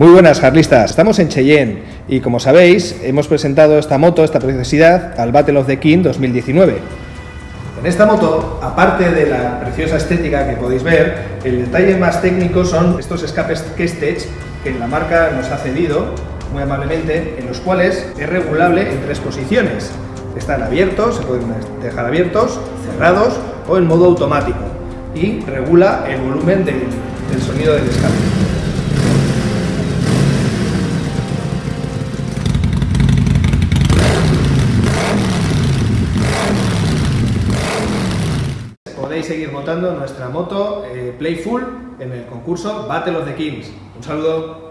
Muy buenas, harlistas. Estamos en Cheyenne y, como sabéis, hemos presentado esta moto, esta preciosidad, al Battle of the King 2019. En esta moto, aparte de la preciosa estética que podéis ver, el detalle más técnico son estos escapes K-Stage que la marca nos ha cedido muy amablemente, en los cuales es regulable en 3 posiciones. Están abiertos, se pueden dejar abiertos, cerrados o en modo automático, y regula el volumen del sonido del escape. Podéis seguir montando nuestra moto Playful en el concurso Battle of the Kings. Un saludo.